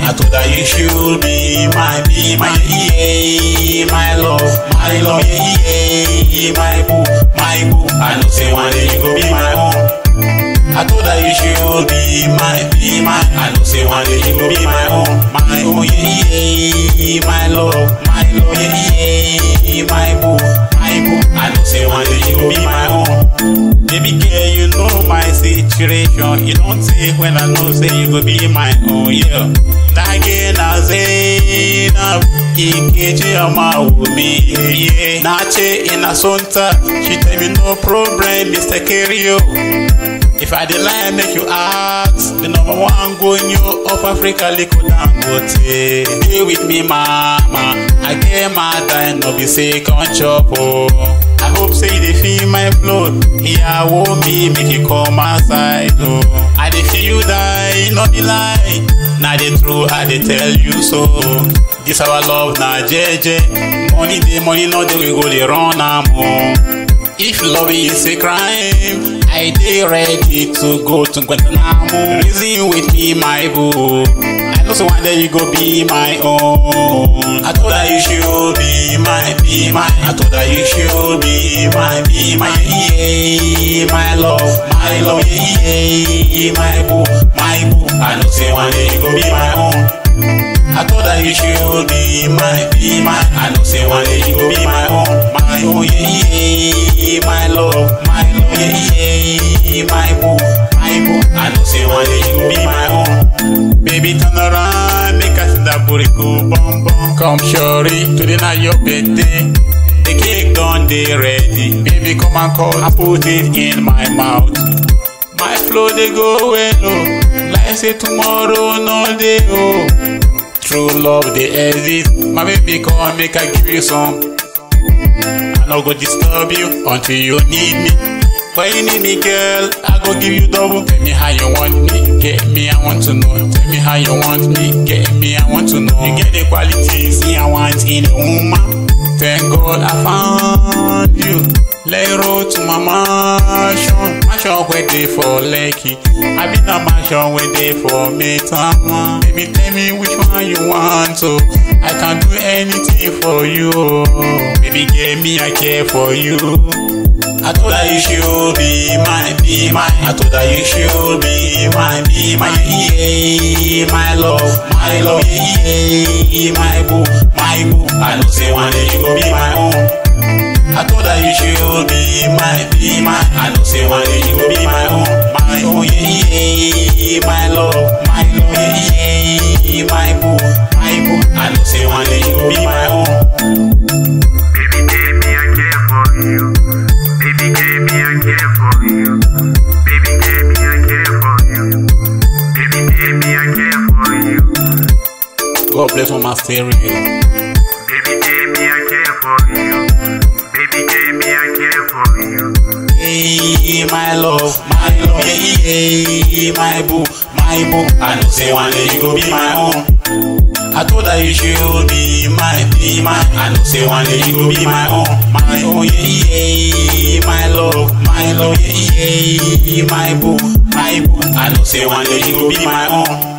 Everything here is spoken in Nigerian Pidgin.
I told her you should be my yeah, my love, yeah, my boo. I know say one day you go be my own. I told her you should be my. I know say one day you go be my own, yeah, my love, yeah, my boo. I know say one day you go be my own. Baby girl, you know my situation. You don't say when I know say you go be my own, yeah. Again, I say now, Ikechi ama umi, yeah. Nache in a sonta, she tell me no problem, Mr. Kerio. If I dey lie, make you ask. The number one going you of Africa, Liko Dangote. Be with me, mama. I get mad, I no be say come chop, oh. I hope say they feel my flow. Yeah, won't me make you come outside, oh. I dey feel you die, not be lie. Now the truth, I dey tell you so. This our love, now JJ. Money day, money no day, we go dey run am home. If love is a crime, I dey ready to go to Guantanamo. Reason with me, my boo. I know so one day you go be my own. I told her you should be my. I told her you should be my yeah, my love, yeah, my boo. I know say one day you go be my own. I told her you should be my. I know say one day you go be my own, yeah, my love, yeah, my boo. I know say one day you go be my own. Baby, turn around, make us that booty go bum bum. Come shorty, today not your birthday. The cake done, they ready. Baby, come and call, I put it in my mouth. My flow they go well, oh. Like say tomorrow, no day, oh. True love they exist. My baby, come make I give you some. I no go disturb you until you need me. When you need me, girl, I go give you double. Tell me how you want me, get me, I want to know. Tell me how you want me, get me, I want to know. You get the qualities I want in a woman. Thank God I found you. Let road to my mansion. Mansion where they for Lekki. I be the mansion where they for Metama. Baby, tell me which one you want, so I can do anything for you. Baby, get me, I care for you. I told her you should be my. I told her you should be my yeah, my love, yeah, my boo. I know say one day you go be my own. I told her you should be my. I know say one day you go be my own, yeah, my love, yeah, my boo. I know say one day you go be my own. Baby, give me, I care for you. Baby, give me, I care for you. Baby, give me, I care for you. Baby, give me, I care for you. God bless on my stereo. Baby, give me, I care for you. Baby, give me, I care for you. Hey, my love, yeah, my boo. I know say one day you go be my own. I told her you should be my. I know say one day you go be my own, yeah, my love, yeah, my boo. I know say one day you go be my own.